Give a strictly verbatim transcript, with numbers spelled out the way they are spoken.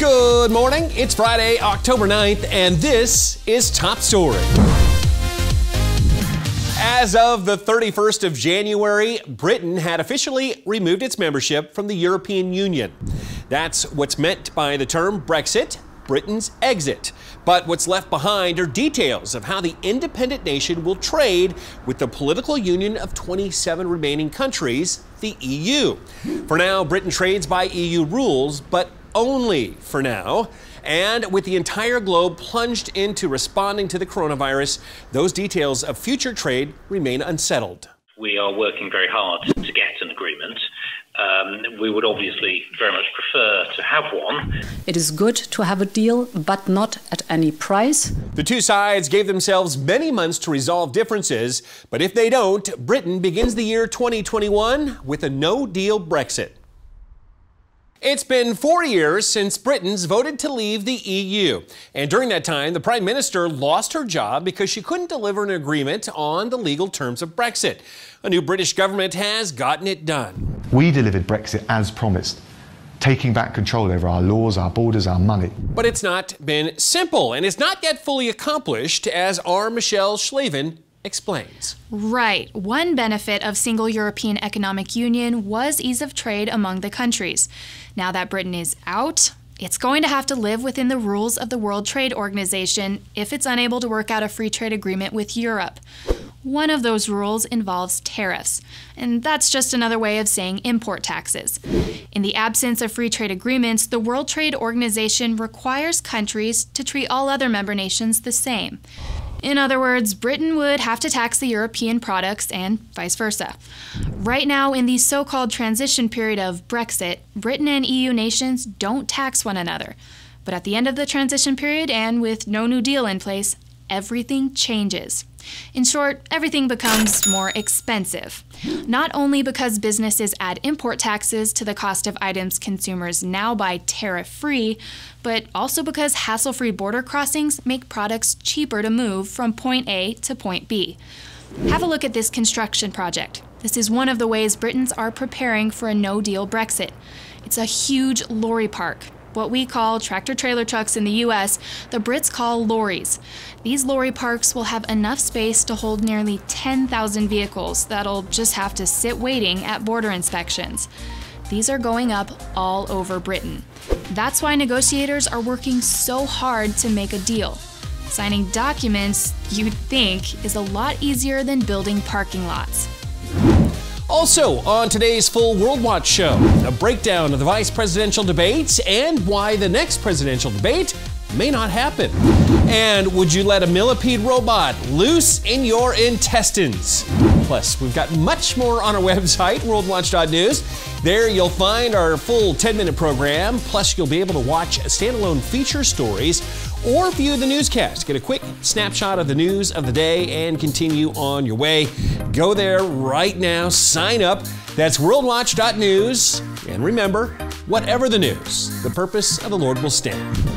Good morning. It's Friday, October ninth, and this is Top Story. As of the thirty-first of January, Britain had officially removed its membership from the European Union. That's what's meant by the term Brexit, Britain's exit. But what's left behind are details of how the independent nation will trade with the political union of twenty-seven remaining countries, the E U. For now, Britain trades by E U rules, but only for now. And with the entire globe plunged into responding to the coronavirus, those details of future trade remain unsettled. We are working very hard to get an agreement. Um, we would obviously very much prefer to have one. It is good to have a deal, but not at any price. The two sides gave themselves many months to resolve differences, but if they don't, Britain begins the year twenty twenty-one with a no-deal Brexit. It's been four years since Britain's voted to leave the E U. And during that time, the Prime Minister lost her job because she couldn't deliver an agreement on the legal terms of Brexit. A new British government has gotten it done. We delivered Brexit as promised, taking back control over our laws, our borders, our money. But it's not been simple, and it's not yet fully accomplished, as our Michelle Schlavin explains. Right. One benefit of single European economic union was ease of trade among the countries. Now that Britain is out, it's going to have to live within the rules of the World Trade Organization if it's unable to work out a free trade agreement with Europe. One of those rules involves tariffs, and that's just another way of saying import taxes. In the absence of free trade agreements, the World Trade Organization requires countries to treat all other member nations the same. In other words, Britain would have to tax the European products and vice versa. Right now, in the so-called transition period of Brexit, Britain and E U nations don't tax one another. But at the end of the transition period, and with no new deal in place, everything changes. In short, everything becomes more expensive. Not only because businesses add import taxes to the cost of items consumers now buy tariff-free, but also because hassle-free border crossings make products cheaper to move from point A to point B. Have a look at this construction project. This is one of the ways Britons are preparing for a no-deal Brexit. It's a huge lorry park. What we call tractor-trailer trucks in the U S, the Brits call lorries. These lorry parks will have enough space to hold nearly ten thousand vehicles that'll just have to sit waiting at border inspections. These are going up all over Britain. That's why negotiators are working so hard to make a deal. Signing documents, you'd think, is a lot easier than building parking lots. Also on today's full World Watch show, a breakdown of the vice presidential debates and why the next presidential debate may not happen. And would you let a millipede robot loose in your intestines? Plus, we've got much more on our website, world watch dot news. There you'll find our full ten minute program, plus you'll be able to watch standalone feature stories or view the newscast. Get a quick snapshot of the news of the day and continue on your way. Go there right now, sign up. That's world watch dot news. And remember, whatever the news, the purpose of the Lord will stand.